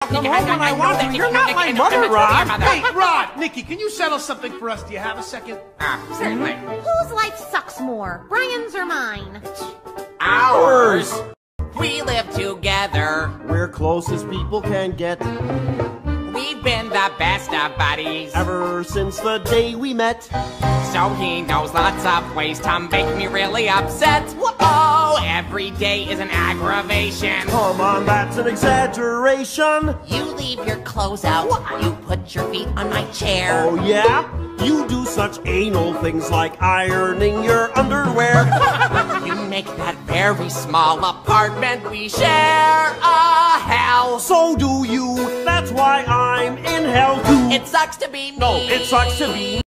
come home when I want to. You're not my mother, Rod. Hey, Rod, Nikki, can you settle something for us? Do you have a second? Certainly. Whose life sucks more, Brian's or mine? Ours. We live together. We're close as people can get. We've been the best of buddies Ever since the day we met. So he knows lots of ways to make me really upset. Whoa, every day is an aggravation. Come on, that's an exaggeration. You leave your clothes out. You put your feet on my chair. Oh yeah? You do such anal things like ironing your underwear. You make that very small apartment we share a hell. So do you. That's why I'm in hell too. It sucks to be me. No, it sucks to be